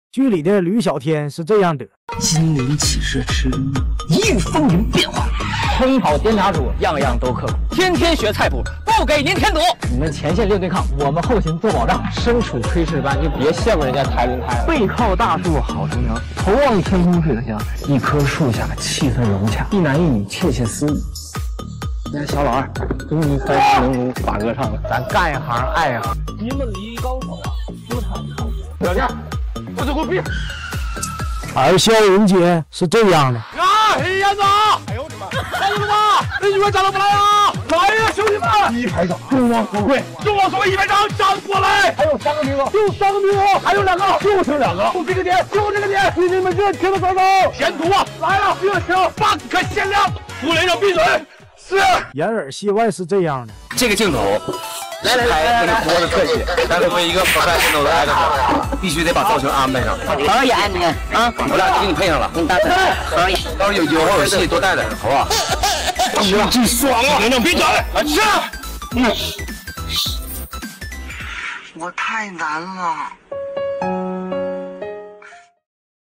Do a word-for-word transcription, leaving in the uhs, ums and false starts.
剧里的吕小天是这样的： 金陵启示吃一遇风云变化， 烹炒煎炸煮样样都刻苦，天天学菜谱，不给您添堵。你们前线练对抗，我们后勤做保障。身处炊事班，就别羡慕人家抬轮胎了。背靠大树好乘凉，头望天空睡得香。一棵树下气氛融洽，一男一女窃窃私语。那小老二终于开始能如法歌唱了。咱干一行爱一行。你们离高手啊，不太靠。小亮，不许给我闭！ 而肖云杰是这样的。 啊，黑燕子！哎呦我的妈！来人了吗？那女儿站了不来啊？来呀，兄弟们！第一排长，众望所归，众望所归，一排长站过来！还有三个名额，就三个名额，还有两个，就剩两个，就这个点，就这个点，弟弟们热情的走走，前途啊来了，热情半可限量。副连长闭嘴。是。 掩耳戏外是这样的。 这个镜头。来来来，这个锅的特写，但是为一个 professional 的 actor， 必须得把造型安排上。 好好演你啊！ 我俩就给你配上了， 给你搭配，好好演。 到时候有有后有戏多带点，好不好？行，真爽啊！ 连长闭嘴！啊，是。 我太难了。